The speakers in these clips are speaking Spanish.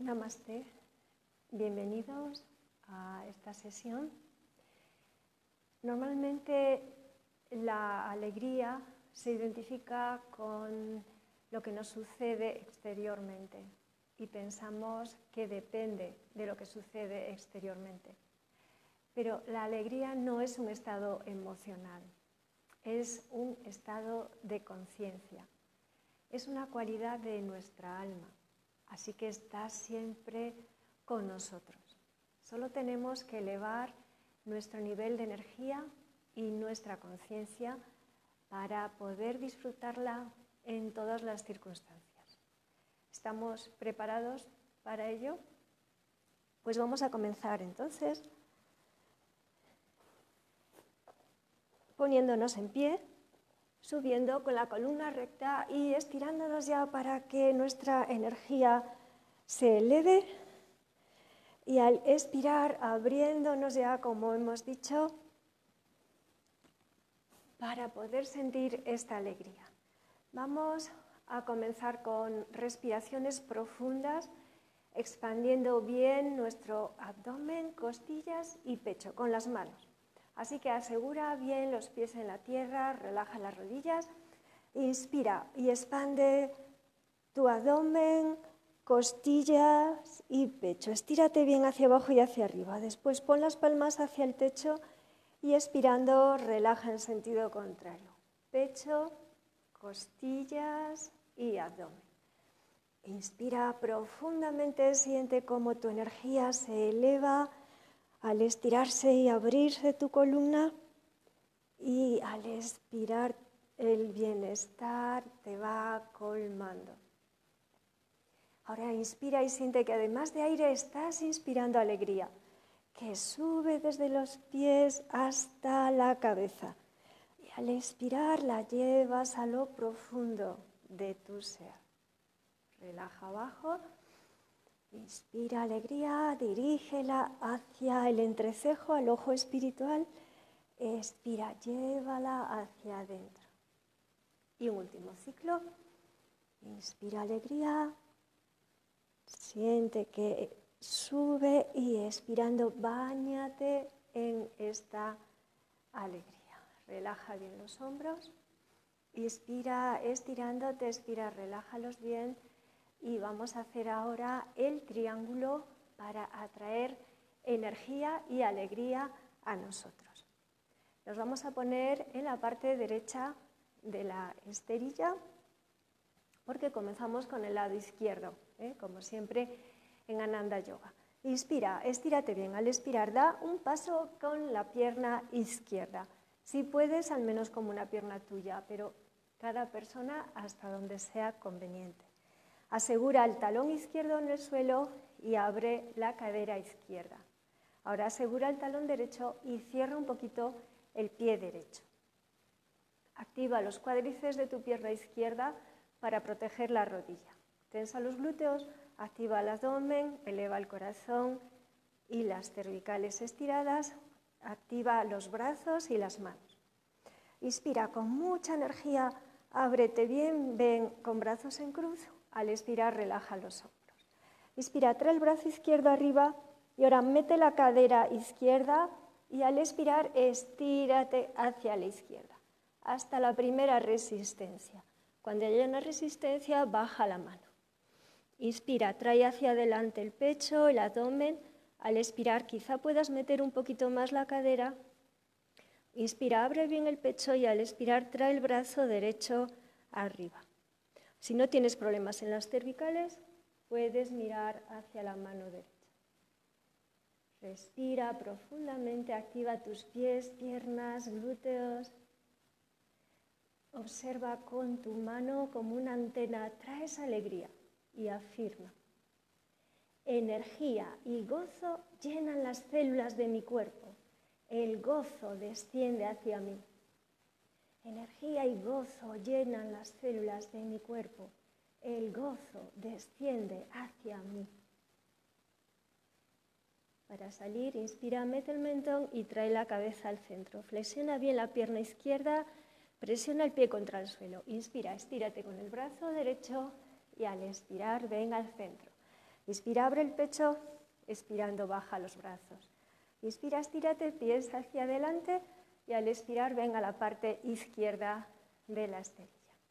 Namaste, bienvenidos a esta sesión. Normalmente la alegría se identifica con lo que nos sucede exteriormente y pensamos que depende de lo que sucede exteriormente. Pero la alegría no es un estado emocional, es un estado de conciencia, es una cualidad de nuestra alma. Así que está siempre con nosotros. Solo tenemos que elevar nuestro nivel de energía y nuestra conciencia para poder disfrutarla en todas las circunstancias. ¿Estamos preparados para ello? Pues vamos a comenzar entonces poniéndonos en pie, subiendo con la columna recta y estirándonos ya para que nuestra energía se eleve. Y al expirar, abriéndonos ya, como hemos dicho, para poder sentir esta alegría. Vamos a comenzar con respiraciones profundas, expandiendo bien nuestro abdomen, costillas y pecho con las manos. Así que asegura bien los pies en la tierra, relaja las rodillas, inspira y expande tu abdomen, costillas y pecho. Estírate bien hacia abajo y hacia arriba. Después pon las palmas hacia el techo y expirando relaja en sentido contrario. Pecho, costillas y abdomen. Inspira profundamente, siente cómo tu energía se eleva al estirarse y abrirse tu columna, y al expirar el bienestar te va colmando. Ahora inspira y siente que además de aire estás inspirando alegría, que sube desde los pies hasta la cabeza. Y al expirar la llevas a lo profundo de tu ser. Relaja abajo. Inspira alegría, dirígela hacia el entrecejo, al ojo espiritual. Expira, llévala hacia adentro. Y un último ciclo. Inspira alegría, siente que sube y expirando, báñate en esta alegría. Relaja bien los hombros. Inspira, estirándote, expira, relájalos bien. Y vamos a hacer ahora el triángulo para atraer energía y alegría a nosotros. Nos vamos a poner en la parte derecha de la esterilla porque comenzamos con el lado izquierdo, como siempre en Ananda Yoga. Inspira, estírate bien. Al expirar, da un paso con la pierna izquierda. Si puedes, al menos como una pierna tuya, pero cada persona hasta donde sea conveniente. Asegura el talón izquierdo en el suelo y abre la cadera izquierda. Ahora asegura el talón derecho y cierra un poquito el pie derecho. Activa los cuádriceps de tu pierna izquierda para proteger la rodilla. Tensa los glúteos, activa el abdomen, eleva el corazón y las cervicales estiradas. Activa los brazos y las manos. Inspira con mucha energía, ábrete bien, ven con brazos en cruz. Al expirar, relaja los hombros. Inspira, trae el brazo izquierdo arriba y ahora mete la cadera izquierda y al expirar, estírate hacia la izquierda hasta la primera resistencia. Cuando haya una resistencia, baja la mano. Inspira, trae hacia adelante el pecho, el abdomen. Al expirar, quizá puedas meter un poquito más la cadera. Inspira, abre bien el pecho y al expirar, trae el brazo derecho arriba. Si no tienes problemas en las cervicales, puedes mirar hacia la mano derecha. Respira profundamente, activa tus pies, piernas, glúteos. Observa con tu mano como una antena, traes alegría y afirma. Energía y gozo llenan las células de mi cuerpo. El gozo desciende hacia mí. Energía y gozo llenan las células de mi cuerpo. El gozo desciende hacia mí. Para salir, inspira, mete el mentón y trae la cabeza al centro. Flexiona bien la pierna izquierda, presiona el pie contra el suelo. Inspira, estírate con el brazo derecho y al expirar, ven al centro. Inspira, abre el pecho, expirando, baja los brazos. Inspira, estírate, pies hacia adelante y al expirar ven a la parte izquierda de la esterilla.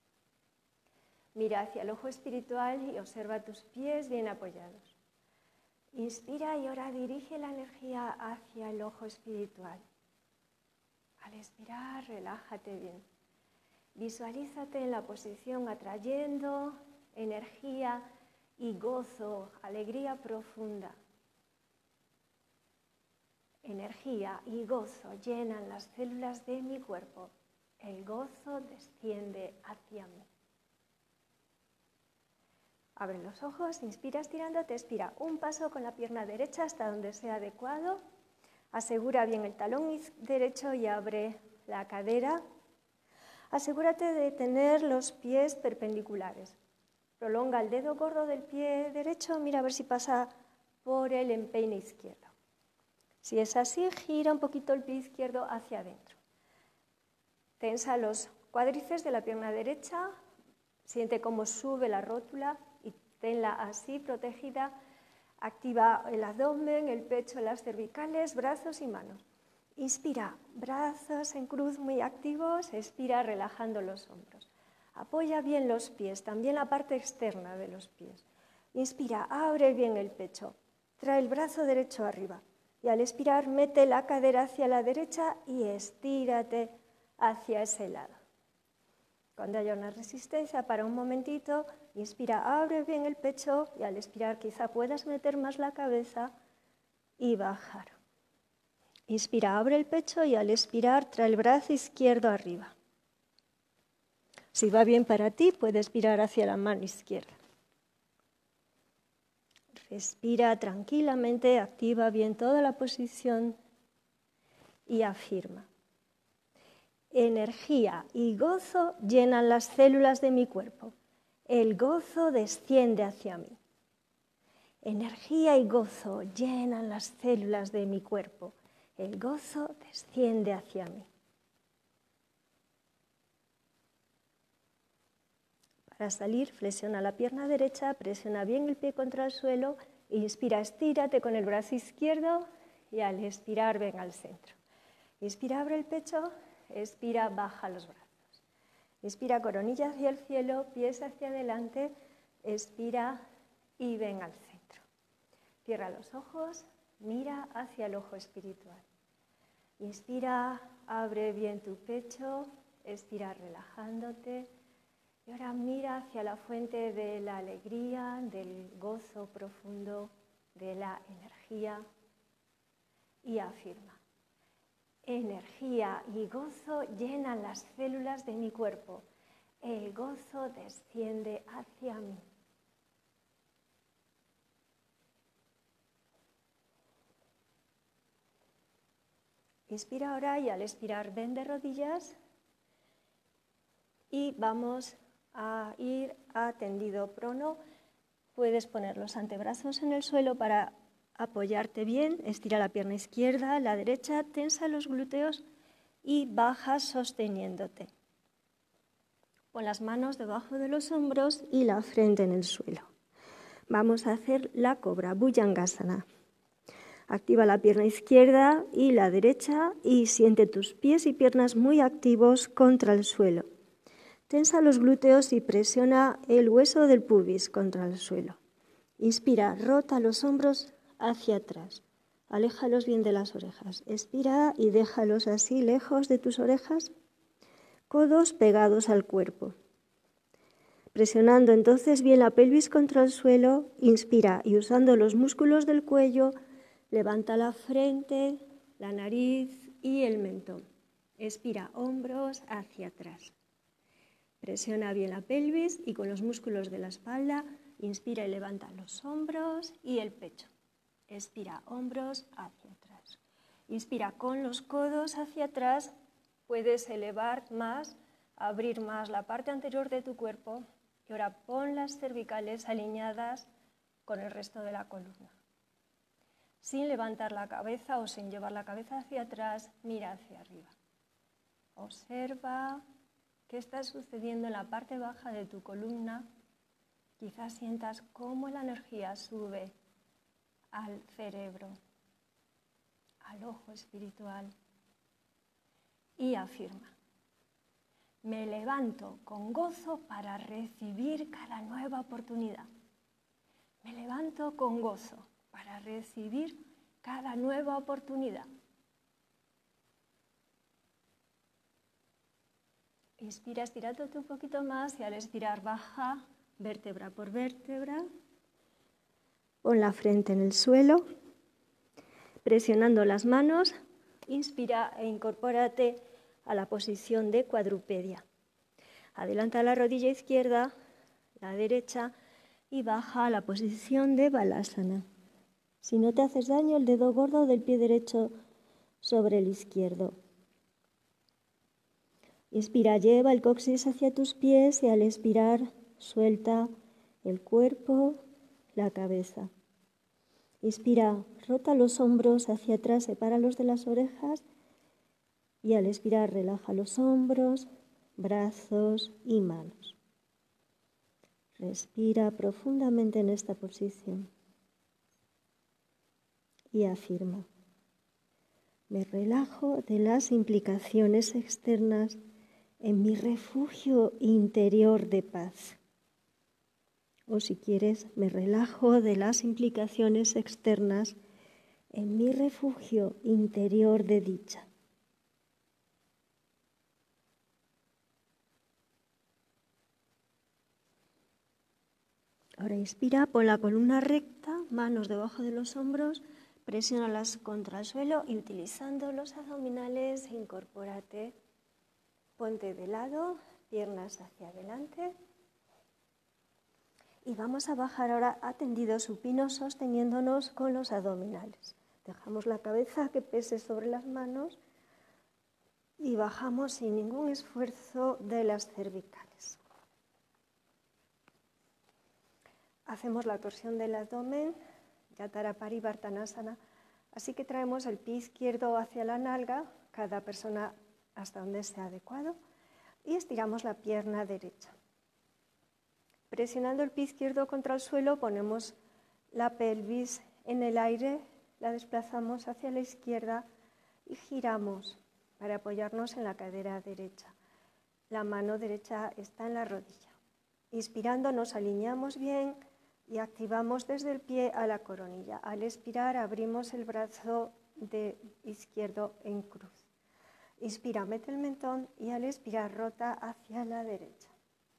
Mira hacia el ojo espiritual y observa tus pies bien apoyados. Inspira y ahora dirige la energía hacia el ojo espiritual. Al expirar, relájate bien. Visualízate en la posición atrayendo energía y gozo, alegría profunda. Energía y gozo llenan las células de mi cuerpo. El gozo desciende hacia mí. Abre los ojos, inspira estirándote, expira un paso con la pierna derecha hasta donde sea adecuado. Asegura bien el talón derecho y abre la cadera. Asegúrate de tener los pies perpendiculares. Prolonga el dedo gordo del pie derecho, mira a ver si pasa por el empeine izquierdo. Si es así, gira un poquito el pie izquierdo hacia adentro. Tensa los cuádriceps de la pierna derecha, siente cómo sube la rótula y tenla así protegida. Activa el abdomen, el pecho, las cervicales, brazos y manos. Inspira, brazos en cruz muy activos, expira relajando los hombros. Apoya bien los pies, también la parte externa de los pies. Inspira, abre bien el pecho, trae el brazo derecho arriba. Y al expirar, mete la cadera hacia la derecha y estírate hacia ese lado. Cuando haya una resistencia, para un momentito, inspira, abre bien el pecho y al expirar quizá puedas meter más la cabeza y bajar. Inspira, abre el pecho y al expirar, trae el brazo izquierdo arriba. Si va bien para ti, puedes virar hacia la mano izquierda. Respira tranquilamente, activa bien toda la posición y afirma. Energía y gozo llenan las células de mi cuerpo. El gozo desciende hacia mí. Energía y gozo llenan las células de mi cuerpo. El gozo desciende hacia mí. Para salir, flexiona la pierna derecha, presiona bien el pie contra el suelo, inspira, estírate con el brazo izquierdo y al expirar ven al centro. Inspira, abre el pecho, expira, baja los brazos. Inspira, coronilla hacia el cielo, pies hacia adelante, expira y ven al centro. Cierra los ojos, mira hacia el ojo espiritual. Inspira, abre bien tu pecho, expira relajándote. Y ahora mira hacia la fuente de la alegría, del gozo profundo, de la energía y afirma. Energía y gozo llenan las células de mi cuerpo. El gozo desciende hacia mí. Inspira ahora y al expirar ven de rodillas y vamos a ir a tendido prono. Puedes poner los antebrazos en el suelo para apoyarte bien. Estira la pierna izquierda, la derecha, tensa los glúteos y baja sosteniéndote. Pon las manos debajo de los hombros y la frente en el suelo. Vamos a hacer la cobra, Bhujangasana. Activa la pierna izquierda y la derecha y siente tus pies y piernas muy activos contra el suelo. Tensa los glúteos y presiona el hueso del pubis contra el suelo. Inspira, rota los hombros hacia atrás. Aléjalos bien de las orejas. Expira y déjalos así lejos de tus orejas. Codos pegados al cuerpo. Presionando entonces bien la pelvis contra el suelo, inspira y usando los músculos del cuello, levanta la frente, la nariz y el mentón. Expira, hombros hacia atrás. Presiona bien la pelvis y con los músculos de la espalda, inspira y levanta los hombros y el pecho. Expira, hombros hacia atrás. Inspira con los codos hacia atrás, puedes elevar más, abrir más la parte anterior de tu cuerpo y ahora pon las cervicales alineadas con el resto de la columna. Sin levantar la cabeza o sin llevar la cabeza hacia atrás, mira hacia arriba. Observa qué está sucediendo en la parte baja de tu columna Quizás sientas cómo la energía sube al cerebro, al ojo espiritual y afirma: me levanto con gozo para recibir cada nueva oportunidad. Me levanto con gozo para recibir cada nueva oportunidad. Inspira estirándote un poquito más y al expirar baja vértebra por vértebra. Pon la frente en el suelo, presionando las manos. Inspira e incorpórate a la posición de cuadrupedia. Adelanta la rodilla izquierda, la derecha y baja a la posición de balasana. Si no te haces daño, el dedo gordo del pie derecho sobre el izquierdo. Inspira, lleva el coxis hacia tus pies y al expirar suelta el cuerpo, la cabeza. Inspira, rota los hombros hacia atrás, sepáralos de las orejas y al expirar relaja los hombros, brazos y manos. Respira profundamente en esta posición y afirma: me relajo de las implicaciones externas en mi refugio interior de paz. O si quieres, me relajo de las implicaciones externas en mi refugio interior de dicha. Ahora inspira, pon la columna recta, manos debajo de los hombros, presiónalas contra el suelo y utilizando los abdominales, incorpórate. Ponte de lado, piernas hacia adelante. Y vamos a bajar ahora a tendido supino sosteniéndonos con los abdominales. Dejamos la cabeza que pese sobre las manos y bajamos sin ningún esfuerzo de las cervicales. Hacemos la torsión del abdomen, Yatara Parivartanasana, así que traemos el pie izquierdo hacia la nalga, cada persona hasta donde sea adecuado, y estiramos la pierna derecha. Presionando el pie izquierdo contra el suelo, ponemos la pelvis en el aire, la desplazamos hacia la izquierda y giramos para apoyarnos en la cadera derecha. La mano derecha está en la rodilla. Inspirando nos alineamos bien y activamos desde el pie a la coronilla. Al expirar abrimos el brazo izquierdo en cruz. Inspira, mete el mentón y al expirar rota hacia la derecha.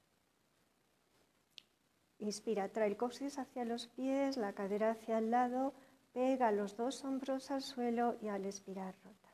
Inspira, trae el coxis hacia los pies, la cadera hacia el lado, pega los dos hombros al suelo y al expirar rota.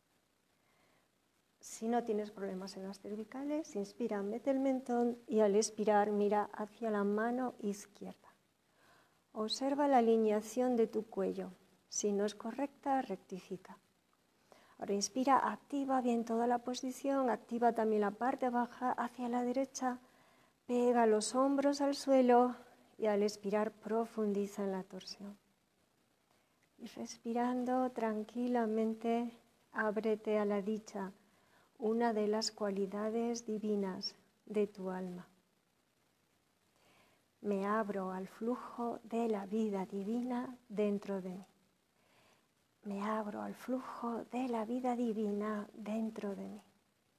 Si no tienes problemas en las cervicales, inspira, mete el mentón y al expirar mira hacia la mano izquierda. Observa la alineación de tu cuello. Si no es correcta, rectifica. Ahora inspira, activa bien toda la posición, activa también la parte baja hacia la derecha. Pega los hombros al suelo y al expirar profundiza en la torsión. Y respirando tranquilamente, ábrete a la dicha, una de las cualidades divinas de tu alma. Me abro al flujo de la vida divina dentro de mí. Me abro al flujo de la vida divina dentro de mí.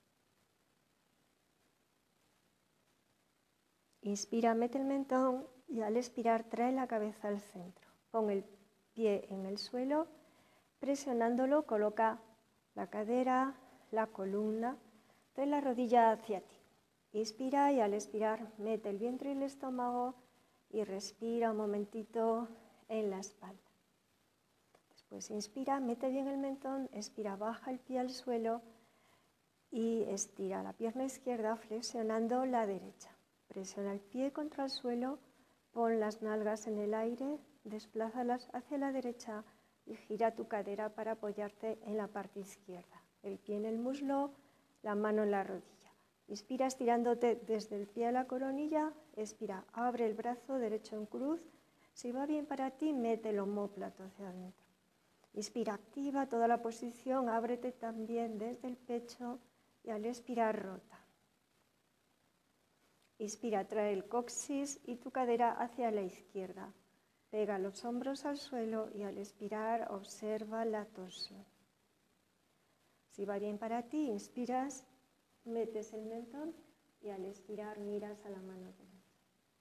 Inspira, mete el mentón y al expirar trae la cabeza al centro. Pon el pie en el suelo, presionándolo, coloca la cadera, la columna, trae la rodilla hacia ti. Inspira y al expirar mete el vientre y el estómago y respira un momentito en la espalda. Después inspira, mete bien el mentón, expira, baja el pie al suelo y estira la pierna izquierda flexionando la derecha. Presiona el pie contra el suelo, pon las nalgas en el aire, desplázalas hacia la derecha y gira tu cadera para apoyarte en la parte izquierda. El pie en el muslo, la mano en la rodilla. Inspira estirándote desde el pie a la coronilla, expira, abre el brazo derecho en cruz. Si va bien para ti, mete el omóplato hacia adentro. Inspira, activa toda la posición, ábrete también desde el pecho y al expirar rota. Inspira, trae el coxis y tu cadera hacia la izquierda. Pega los hombros al suelo y al expirar observa la torsión. Si va bien para ti, inspiras, metes el mentón y al expirar miras a la mano derecha.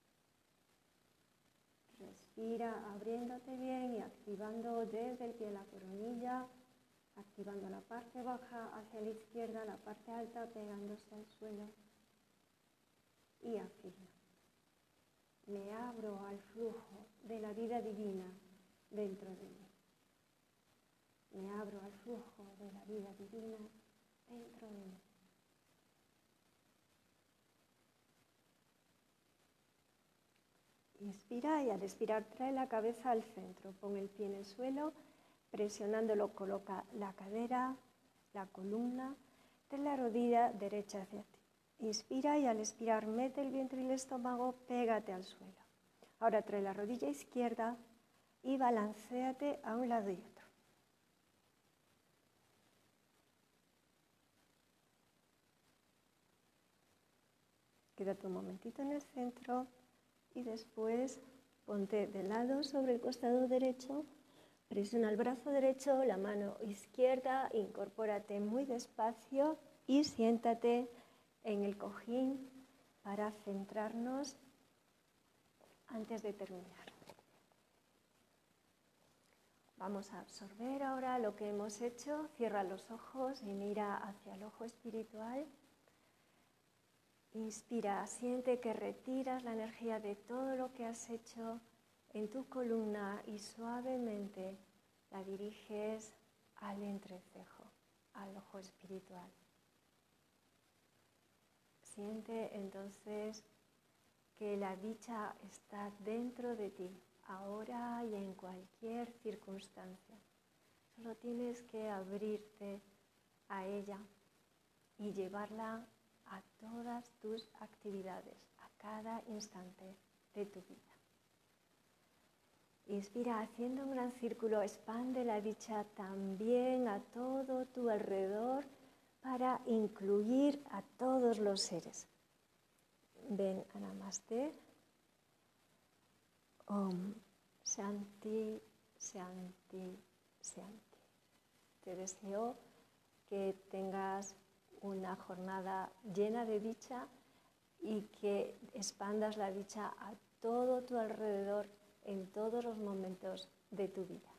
Respira abriéndote bien y activando desde el pie la coronilla, activando la parte baja hacia la izquierda, la parte alta pegándose al suelo. Y afirma. Me abro al flujo de la vida divina dentro de mí. Me abro al flujo de la vida divina dentro de mí. Inspira y al expirar trae la cabeza al centro. Pon el pie en el suelo, presionándolo coloca la cadera, la columna de la rodilla derecha hacia ti. Inspira y al expirar mete el vientre y el estómago, pégate al suelo. Ahora trae la rodilla izquierda y balancéate a un lado y otro. Quédate un momentito en el centro y después ponte de lado sobre el costado derecho, presiona el brazo derecho, la mano izquierda, incorpórate muy despacio y siéntate en el cojín para centrarnos antes de terminar. Vamos a absorber ahora lo que hemos hecho. Cierra los ojos y mira hacia el ojo espiritual. Inspira, siente que retiras la energía de todo lo que has hecho en tu columna y suavemente la diriges al entrecejo, al ojo espiritual. Siente entonces que la dicha está dentro de ti, ahora y en cualquier circunstancia. Solo tienes que abrirte a ella y llevarla a todas tus actividades, a cada instante de tu vida. Inspira, haciendo un gran círculo, expande la dicha también a todo tu alrededor para incluir a todos los seres. Ven a Namaste. Om Shanti, Shanti, Shanti. Te deseo que tengas una jornada llena de dicha y que expandas la dicha a todo tu alrededor en todos los momentos de tu vida.